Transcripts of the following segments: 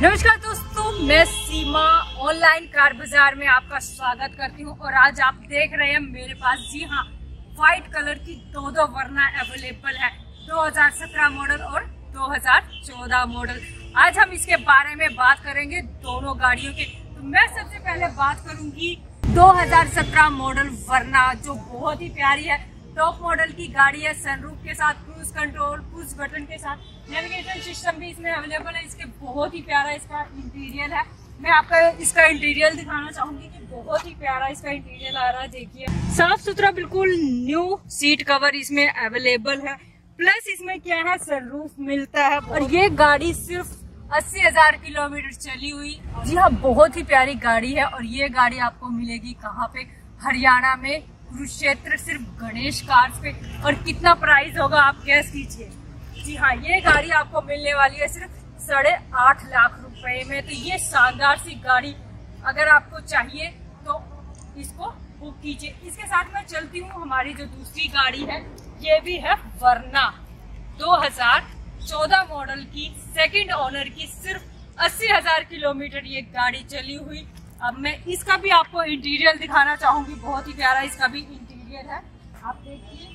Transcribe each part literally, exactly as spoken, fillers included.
नमस्कार दोस्तों, मैं सीमा ऑनलाइन कार बाजार में आपका स्वागत करती हूं और आज आप देख रहे हैं मेरे पास, जी हाँ, व्हाइट कलर की दो दो वरना अवेलेबल है, दो हज़ार सत्रह मॉडल और दो हज़ार चौदह मॉडल। आज हम इसके बारे में बात करेंगे दोनों गाड़ियों के। तो मैं सबसे पहले बात करूंगी दो हज़ार सत्रह मॉडल वरना, जो बहुत ही प्यारी है, टॉप मॉडल की गाड़ी है, सनरूफ के साथ, क्रूज कंट्रोल, पुश बटन के साथ, नेविगेशन सिस्टम भी इसमें अवेलेबल है। इसके बहुत ही प्यारा इसका इंटीरियर है। मैं आपका इसका इंटीरियर दिखाना चाहूंगी कि बहुत ही प्यारा इसका इंटीरियर आ रहा है। देखिए, साफ सुथरा, बिल्कुल न्यू सीट कवर इसमें अवेलेबल है। प्लस इसमें क्या है, सनरूफ मिलता है और ये गाड़ी सिर्फ अस्सी हजार किलोमीटर चली हुई। जी हाँ, बहुत ही प्यारी गाड़ी है और ये गाड़ी आपको मिलेगी कहाँ पे? हरियाणा में, कुरुक्षेत्र, सिर्फ गणेश कार्स पे। और कितना प्राइस होगा आप गैस कीजिए। जी हाँ, ये गाड़ी आपको मिलने वाली है सिर्फ साढ़े आठ लाख रुपए में। तो ये शानदार सी गाड़ी अगर आपको चाहिए तो इसको बुक कीजिए। इसके साथ मैं चलती हूँ, हमारी जो दूसरी गाड़ी है ये भी है वरना, दो हज़ार चौदह मॉडल की, सेकंड ओनर की, सिर्फ अस्सी हजार किलोमीटर ये गाड़ी चली हुई। अब मैं इसका भी आपको इंटीरियर दिखाना चाहूंगी। बहुत ही प्यारा इसका भी इंटीरियर है, आप देखिए।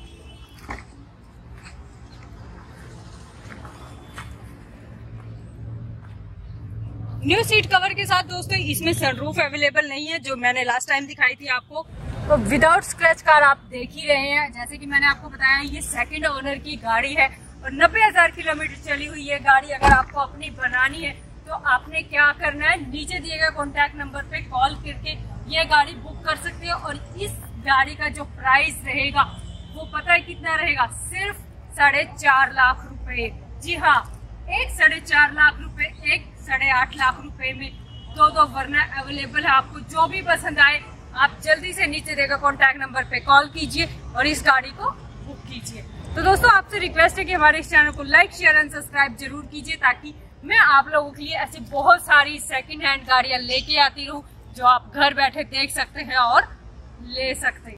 न्यू सीट कवर के साथ दोस्तों इसमें सनरूफ अवेलेबल नहीं है, जो मैंने लास्ट टाइम दिखाई थी आपको। तो विदाउट स्क्रैच कार आप देख ही रहे हैं। जैसे कि मैंने आपको बताया, ये सेकंड ओनर की गाड़ी है और नब्बे हजार किलोमीटर चली हुई ये गाड़ी। अगर आपको अपनी बनानी है तो आपने क्या करना है, नीचे दिए गए कॉन्टैक्ट नंबर पे कॉल करके ये गाड़ी बुक कर सकते हैं। और इस गाड़ी का जो प्राइस रहेगा वो पता है कितना रहेगा? सिर्फ साढ़े चार लाख रुपए। जी हाँ, एक साढ़े चार लाख रुपए, एक साढ़े आठ लाख रुपए में दो दो वरना अवेलेबल है। आपको जो भी पसंद आए आप जल्दी से नीचे दिए गए कॉन्टैक्ट नंबर पे कॉल कीजिए और इस गाड़ी को बुक कीजिए। तो दोस्तों, आपसे रिक्वेस्ट है कि हमारे इस चैनल को लाइक, शेयर एंड सब्सक्राइब जरूर कीजिए, ताकि मैं आप लोगों के लिए ऐसी बहुत सारी सेकंड हैंड गाड़ियां लेके आती रहूं जो आप घर बैठे देख सकते हैं और ले सकते हैं।